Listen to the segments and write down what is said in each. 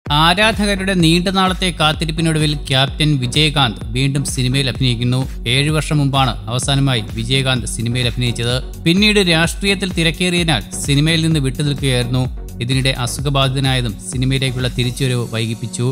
ആരാധകരുടെ നീണ്ട നാളത്തെ കാത്തിരിപ്പിനൊടുവിൽ ക്യാപ്റ്റൻ വിജയകാന്ത് വീണ്ടും സിനിമയിൽ അഭിനയിക്കുന്നു. 7 വർഷം മുമ്പാണ് അവസാനമായി വിജയകാന്ത് സിനിമയിൽ അഭിനയിച്ചത്. പിന്നീട് രാഷ്ട്രീയത്തിൽ തിരക്കേറിയതിനാൽ സിനിമയിൽ നിന്ന് വിട്ടുനിൽക്കുകയായിരുന്നു. ഇതിനിടെ അസുഖബാധിതനായതും സിനിമയിലേക്കുള്ള തിരിച്ചുവരവ് വൈകിപ്പിച്ചു.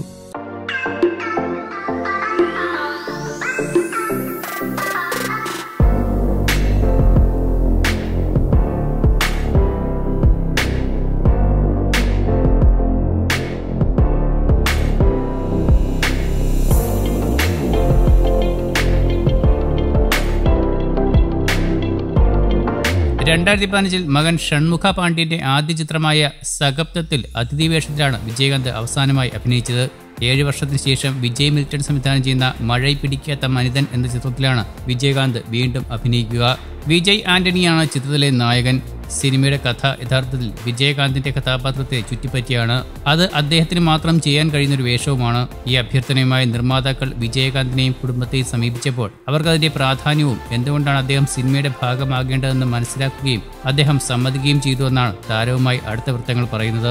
മകൻ ഷൺമുഖ പാണ്ഡ്യന്റെ ആദ്യ ചിത്രമായ സഗപ്തത്തിൽ അതിഥി വേഷത്തിലാണ് വിജയകാന്ത് അവസാനമായി അഭിനയിച്ചത്. 7 വർഷത്തിന് ശേഷം വിജയ് മിൽട്ടൺ സംവിധാനം ചെയ്യുന്ന മഴை പിടിക്കാത്ത മനിതൻ എന്ന ചിത്രത്തിലാണ് വിജയകാന്ത് വീണ്ടും അഭിനയിക്കുക. വിജയ് ആന്റണിയാണ് ചിത്രത്തിലെ നായകൻ. സിനിമയുടെ കഥ യഥാർത്ഥത്തിൽ വിജയകാന്തിന്റെ കഥാപാത്രത്തെ ചുറ്റിപ്പറ്റിയാണ്. അത് അദ്ദേഹത്തിന് മാത്രം ചെയ്യാൻ കഴിയുന്നൊരു വേഷവുമാണ്. ഈ അഭ്യർത്ഥനയുമായി നിർമ്മാതാക്കൾ വിജയകാന്തിനെയും കുടുംബത്തെയും സമീപിച്ചപ്പോൾ അവർക്കതിന്റെ പ്രാധാന്യവും എന്തുകൊണ്ടാണ് അദ്ദേഹം സിനിമയുടെ ഭാഗമാകേണ്ടതെന്ന് മനസ്സിലാക്കുകയും അദ്ദേഹം സമ്മതിക്കുകയും ചെയ്തു എന്നാണ് താരവുമായി അടുത്ത വൃത്തങ്ങൾ പറയുന്നത്.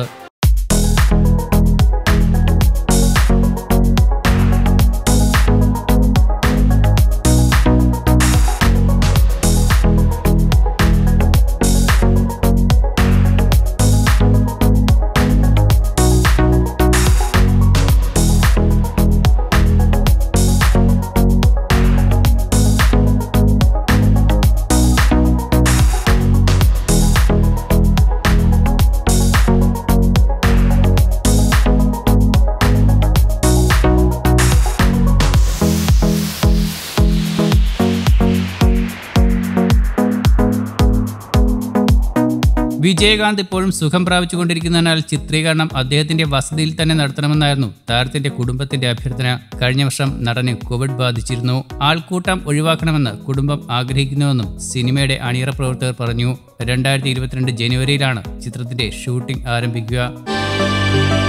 വിജയകാന്ത് ഇപ്പോഴും സുഖം പ്രാപിച്ചുകൊണ്ടിരിക്കുന്നതിനാൽ ചിത്രീകരണം അദ്ദേഹത്തിന്റെ വസതിയിൽ തന്നെ നടത്തണമെന്നായിരുന്നു താരത്തിന്റെ കുടുംബത്തിന്റെ അഭ്യർത്ഥന. കഴിഞ്ഞ വർഷം നടന് കോവിഡ് ബാധിച്ചിരുന്നു. ആൾക്കൂട്ടം ഒഴിവാക്കണമെന്ന് കുടുംബം ആഗ്രഹിക്കുന്നുവെന്നും സിനിമയുടെ അണിയറ പ്രവർത്തകർ പറഞ്ഞു. 2022 ജനുവരിയിലാണ് ചിത്രത്തിന്റെ ഷൂട്ടിംഗ് ആരംഭിക്കുക.